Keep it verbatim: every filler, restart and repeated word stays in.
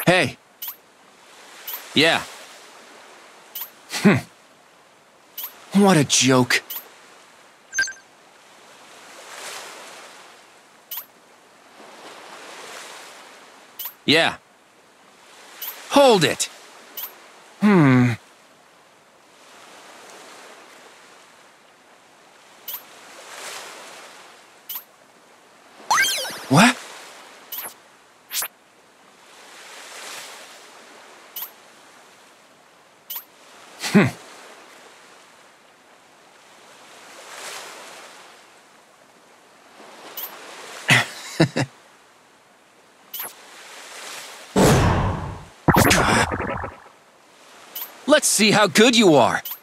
Hey. Yeah. Hmm. What a joke. Yeah. Hold it. Hmm. What? Hmm. Let's see how good you are.